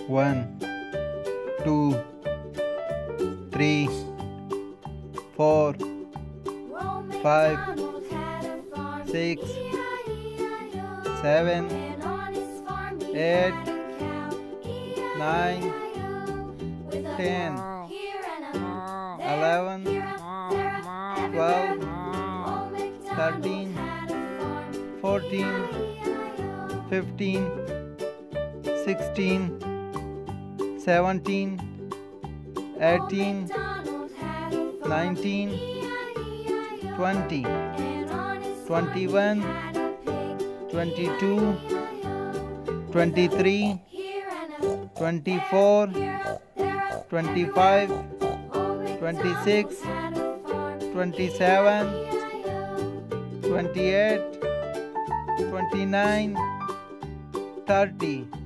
1, 2, 3, 4, 5, 6, 7, 8, 9, 10, 11, 12, 13, 14, 15, 16, 17, 18, 19, 20, 21, 22, 23, 24, 25, 26, 27, 28, 29, 30.